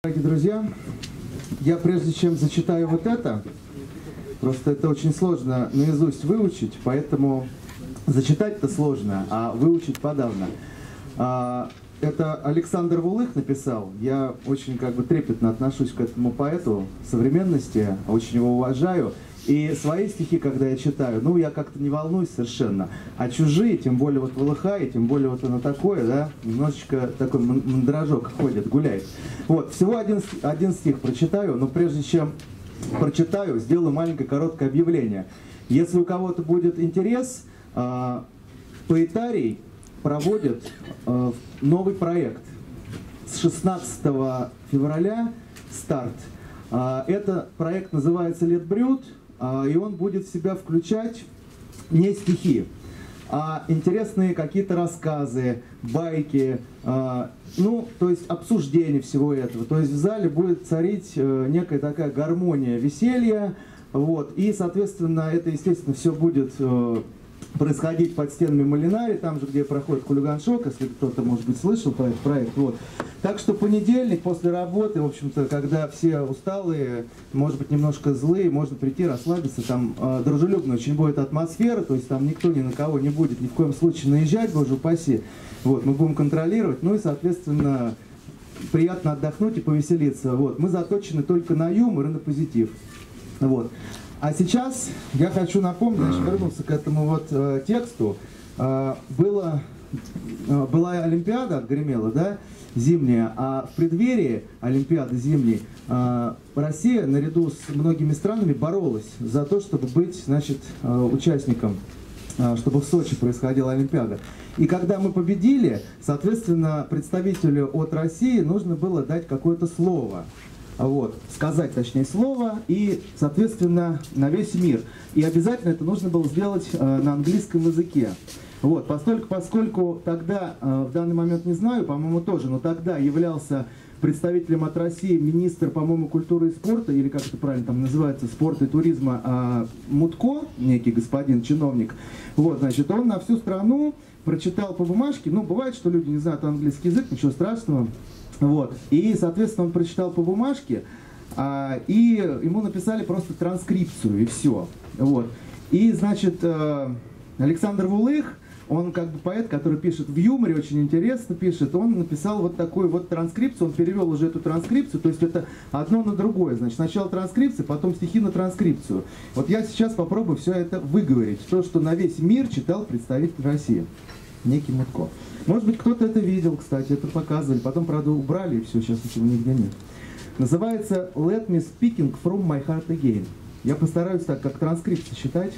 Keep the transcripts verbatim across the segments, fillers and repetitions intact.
Дорогие друзья, я прежде чем зачитаю вот это, просто это очень сложно наизусть выучить, поэтому зачитать-то сложно, а выучить подавно. Это Александр Вулых написал. Я очень как бы трепетно отношусь к этому поэту современности, очень его уважаю. И свои стихи, когда я читаю, ну, я как-то не волнуюсь совершенно. А чужие, тем более вот Вулыха, и тем более вот оно такое, да, немножечко такой мандражок ходит, гуляет. Вот, всего один, один стих прочитаю, но прежде чем прочитаю, сделаю маленькое короткое объявление. Если у кого-то будет интерес, э, Поэтарий проводит э, новый проект. С шестнадцатого февраля старт. Э, это проект называется «Литбрют», и он будет в себя включать не стихи, а интересные какие-то рассказы, байки, ну, то есть обсуждение всего этого. То есть в зале будет царить некая такая гармония веселья, вот, и, соответственно, это, естественно, все будет происходить под стенами Малинари, там же, где проходит хулиган-шок, если кто-то, может быть, слышал про этот проект. Вот. Так что понедельник после работы, в общем-то, когда все усталые, может быть, немножко злые, можно прийти, расслабиться, там э, дружелюбная очень будет атмосфера, то есть там никто ни на кого не будет ни в коем случае наезжать, боже упаси. Вот, мы будем контролировать, ну и, соответственно, приятно отдохнуть и повеселиться. Вот. Мы заточены только на юмор и на позитив. Вот. А сейчас я хочу напомнить, значит, вернуться к этому вот э, тексту. Э, было, э, была Олимпиада, отгремела, да, зимняя, а в преддверии Олимпиады зимней э, Россия наряду с многими странами боролась за то, чтобы быть, значит, э, участником, э, чтобы в Сочи происходила Олимпиада. И когда мы победили, соответственно, представителю от России нужно было дать какое-то слово. Вот, сказать, точнее, слово, и, соответственно, на весь мир. И обязательно это нужно было сделать э, на английском языке. Вот, поскольку, поскольку тогда, э, в данный момент не знаю, по-моему, тоже, но тогда являлся представителем от России министр, по-моему, культуры и спорта, или как это правильно там называется, спорта и туризма, э, Мутко, некий господин, чиновник. Вот, значит, он на всю страну прочитал по бумажке, ну, бывает, что люди не знают английский язык, ничего страшного. Вот. И, соответственно, он прочитал по бумажке, а, и ему написали просто транскрипцию, и все. Вот. И, значит, а, Александр Вулых, он как бы поэт, который пишет в юморе, очень интересно пишет, он написал вот такую вот транскрипцию, он перевел уже эту транскрипцию, то есть это одно на другое. Значит, сначала транскрипция, потом стихи на транскрипцию. Вот я сейчас попробую все это выговорить, то, что на весь мир читал представитель России, некий Мутко. Может быть, кто-то это видел, кстати, это показывали, потом, правда, убрали, и все, сейчас этого нигде нет. Называется «Let me speaking from my heart again». Я постараюсь так, как транскрипция читать.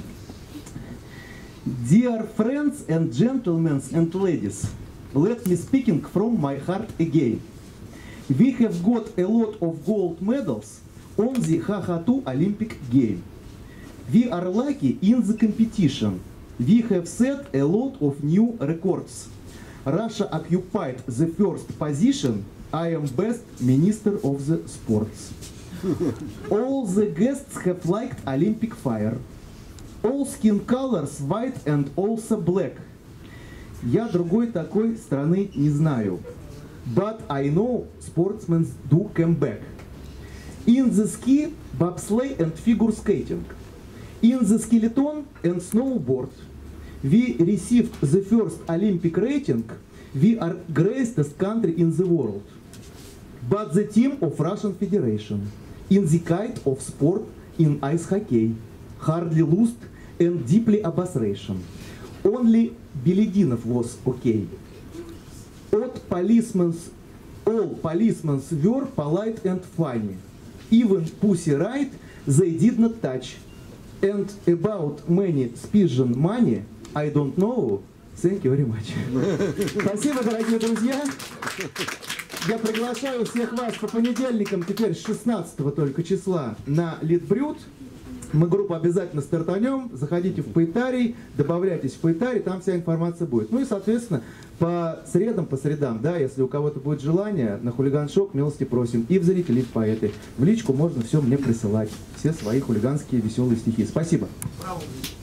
Dear friends and gentlemen and ladies, let me speaking from my heart again. We have got a lot of gold medals on the Хохоту Olympic game. We are lucky in the competition. We have set a lot of new records. Russia occupied the first position. I am best minister of the sports. All the guests have liked Olympic fire. All skin colors white and also black. Я другой такой страны не знаю. But I know sportsmen do come back. In the ski, bobsleigh and figure skating. In the skeleton and snowboard. We received the first Olympic rating. We are greatest country in the world. But the team of Russian Federation in the kind of sport in ice hockey hardly lost and deeply obsession. Only Belidinov was okay. All policemen, all policemen were polite and funny. Even Pussy Riot they did not touch. And about many Spigen money, I don't know. Thank you very much. Спасибо, дорогие друзья. Я приглашаю всех вас по понедельникам, теперь с шестнадцатого только числа, на Литбрют. Мы группу обязательно стартанем. Заходите в Поэтарий, добавляйтесь в Поэтарий, там вся информация будет. Ну и, соответственно, по средам, по средам, да, если у кого-то будет желание, на хулиган-шок милости просим. И в зрители, и в поэты. В личку можно все мне присылать. Все свои хулиганские веселые стихи. Спасибо. Браво.